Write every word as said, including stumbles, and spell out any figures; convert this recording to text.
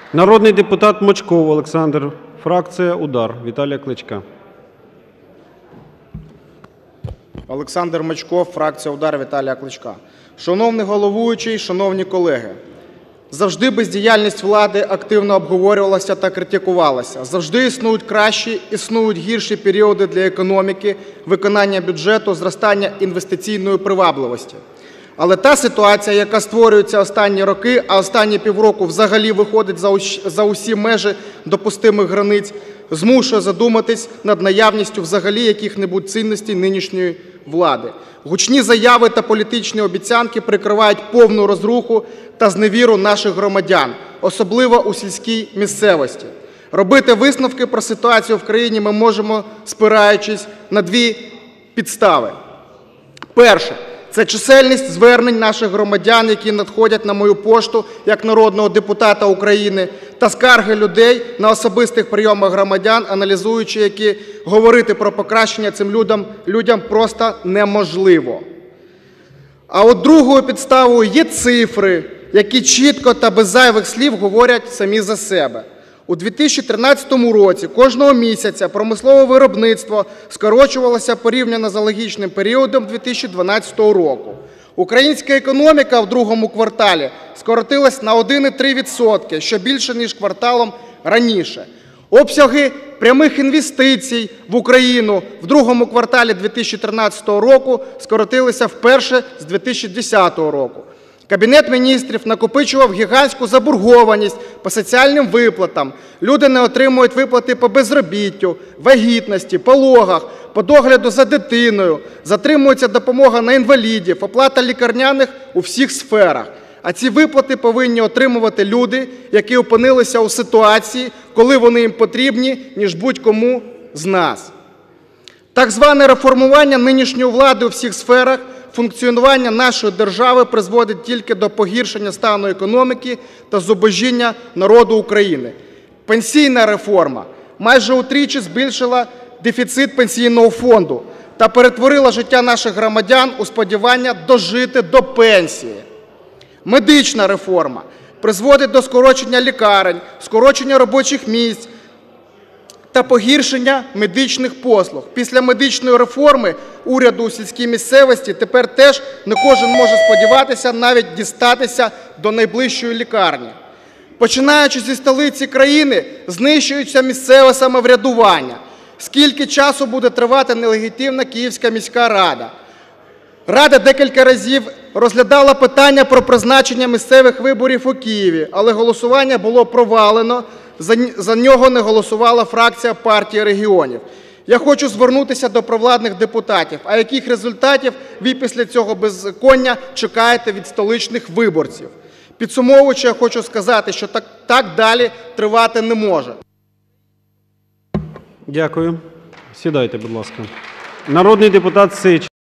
Народний депутат Мочков Олександр, фракція «Удар». Віталія Кличка. Олександр Мочков, фракція «Удар», Віталія Кличка. Шановний головуючий, шановні колеги, завжди бездіяльність влади активно обговорювалася та критикувалася. Завжди існують кращі, існують гірші періоди для економіки, виконання бюджету, зростання інвестиційної привабливості. Але та ситуація, яка створюється останні роки, а останні півроку взагалі виходить за усі межі допустимих границь, змушує задуматись над наявністю взагалі яких-небудь цінностей нинішньої влади. Гучні заяви та політичні обіцянки прикривають повну розруху та зневіру наших громадян, особливо у сільській місцевості. Робити висновки про ситуацію в країні ми можемо, спираючись на дві підстави. Перше. Це чисельність звернень наших громадян, які надходять на мою пошту як народного депутата України, та скарги людей на особистих прийомах громадян, аналізуючи які, говорити про покращення цим людям, людям просто неможливо. А от другою підставою є цифри, які чітко та без зайвих слів говорять самі за себе. У дві тисячі тринадцятому році кожного місяця промислове виробництво скорочувалося порівняно з аналогічним періодом дві тисячі дванадцятого року. Українська економіка в другому кварталі скоротилась на один цілих три десятих відсотка, що більше, ніж кварталом раніше. Обсяги прямих інвестицій в Україну в другому кварталі дві тисячі тринадцятого року скоротилися вперше з дві тисячі десятого року. Кабінет Міністрів накопичував гігантську заборгованість по соціальним виплатам. Люди не отримують виплати по безробіттю, вагітності, пологах, по догляду за дитиною, затримується допомога на інвалідів, оплата лікарняних у всіх сферах. А ці виплати повинні отримувати люди, які опинилися у ситуації, коли вони їм потрібні, ніж будь-кому з нас. Так зване реформування нинішньої влади у всіх сферах функціонування нашої держави призводить тільки до погіршення стану економіки та зубожіння народу України. Пенсійна реформа майже утричі збільшила дефіцит пенсійного фонду та перетворила життя наших громадян у сподівання дожити до пенсії. Медична реформа призводить до скорочення лікарень, скорочення робочих місць та погіршення медичних послуг. Після медичної реформи уряду у сільській місцевості тепер теж не кожен може сподіватися навіть дістатися до найближчої лікарні. Починаючи зі столиці країни, знищується місцеве самоврядування. Скільки часу буде тривати нелегітимна Київська міська рада? Рада декілька разів розглядала питання про призначення місцевих виборів у Києві, але голосування було провалено, за нього не голосувала фракція Партії регіонів. Я хочу звернутися до провладних депутатів. А яких результатів ви після цього беззаконня чекаєте від столичних виборців? Підсумовуючи, я хочу сказати, що так, так далі тривати не може. Дякую. Сідайте, будь ласка. Народний депутат Сич.